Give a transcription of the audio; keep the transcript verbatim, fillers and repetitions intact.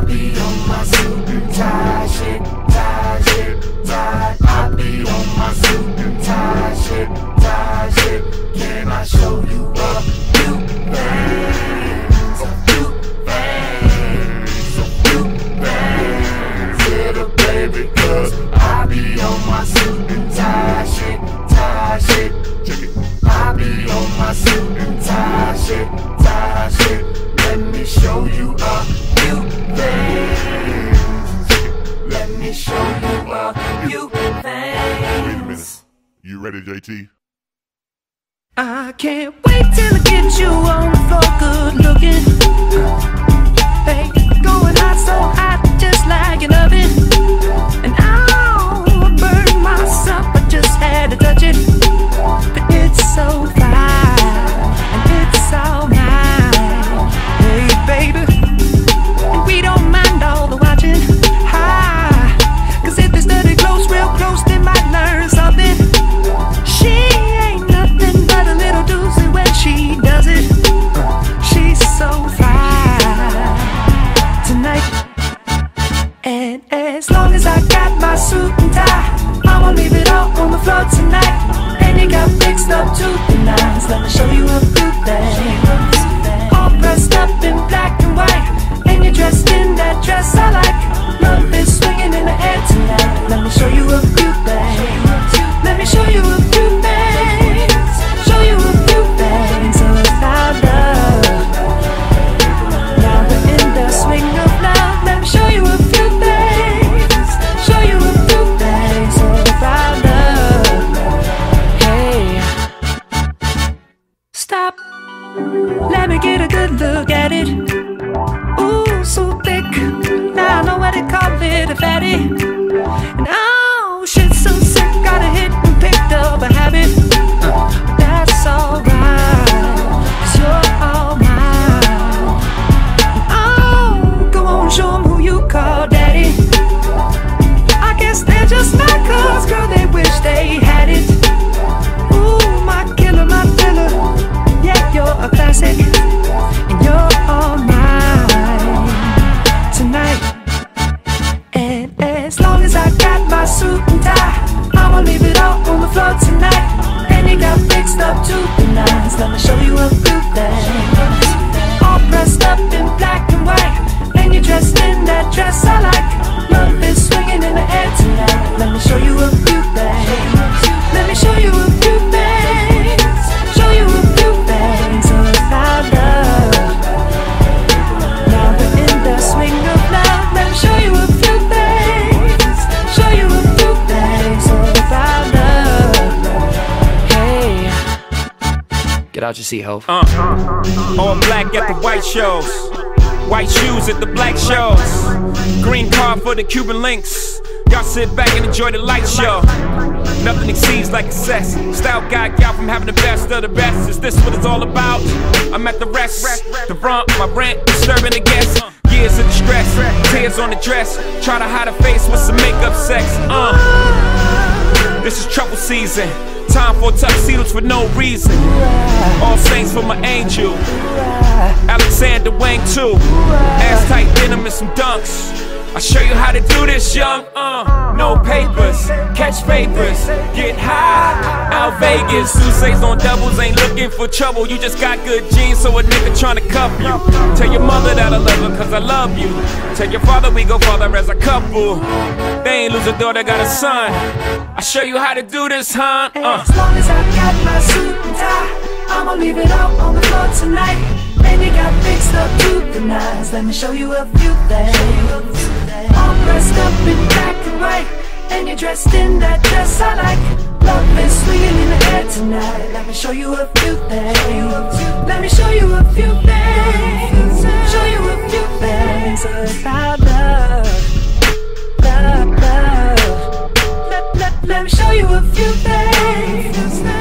be on my suit and tie shit, tie shit, tie. I be on my suit and tie shit, tie shit. Can I show you a few things, a few things, a few things, little baby, cause I be on my suit and tie shit, tie shit. Check it. I be on my suit and tie shit, tie shit. Let me show you a few things. Let me show you a few things. Wait a minute. You ready, J T? I can't wait till I get you on the floor, good looking. Hey, going hot, so hot, just like an oven. And I'll burn myself, I just had to touch it. But it's so fine, and it's all mine. Hey, baby, and we don't mind all the watching. Hi, cause if they study close, real close, they might learn something. She ain't nothing but a little doozy when she does it. She's so fine tonight. And as long as I got my suit and tie, I'ma leave it all on the floor tonight. And you got fixed up to the nines. Let me show you a few things. All dressed up in black and white, and you're dressed in that dress I like. Love is swinging in the air tonight. Let me show you a few things. Let me show you a few things. Show you a few things about love. Now we're in the swing of love. Let me show you a few things. Show you a few things about love. Hey, stop. Let me get a good look at it. Ooh, so thick. Now I know what they call it, a fatty. And oh, shit, so sick. Got a hit and picked up a habit. uh, That's alright, cause you're all mine. Oh, go on, show them who you call daddy. I guess they're just not cause, girl, they wish they had it. Ooh, my killer, my thriller. Yeah, you're a classic, and you're all mine tonight. And as long as I got my suit and tie, I'ma leave it all on the floor tonight. And you got fixed up to the nines. Let me show you a few things. All dressed up in black and white, and you're dressed in that dress I like. Love is swinging in the air tonight. Let me show you a few things. Let me show you a few things. Show you a few things about love. Now we're in the swing of love. Let me show you a few things. Show you a few things about love. Hey, Get out your seat, ho. Uh, all black at the white shows, white shoes at the black shows, green car for the Cuban links. Y'all sit back and enjoy the light show. Nothing exceeds like excess. Style guide y'all from having the best of the best. Is this what it's all about? I'm at the rest, the front, my rent, disturbing the guests. Years of distress, tears on the dress. Try to hide a face with some makeup sex. Uh, this is trouble season. Time for tuxedos for no reason. All saints for my angel. Alexander Wang too. Ass tight denim and some dunks. I'll show you how to do this, young. Uh, no papers, catch papers, get high. Out Vegas, Sousa's on doubles, ain't looking for trouble. You just got good genes, so a nigga tryna cuff you. Tell your mother that I love her, cause I love you. Tell your father we go father as a couple. They ain't lose a daughter, got a son. I'll show you how to do this, huh? Uh. as long as I got my suit and tie, I'ma leave it all on the floor tonight. And you got fixed up to the nines. Let me show you a few things. All dressed up in black and white, and you're dressed in that dress I like. Love is swinging in the air tonight. Let me show you a few things. Let me show you a few things. Show you a few things about love, love, love. Let, let, let me show you a few things.